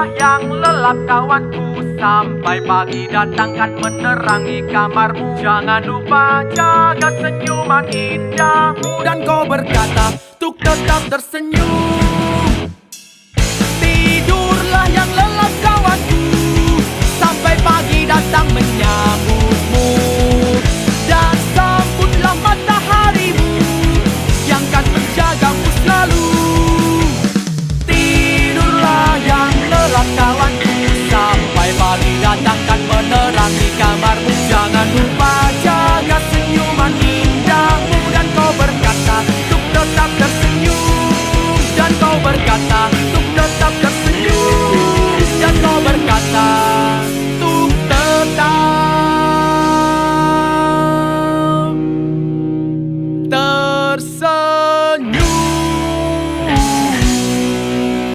yang lelap kawanku, sampai pagi datang kan menerangi kamarmu. Jangan lupa jaga senyuman indahmu, dan kau berkata untuk tetap tersenyum.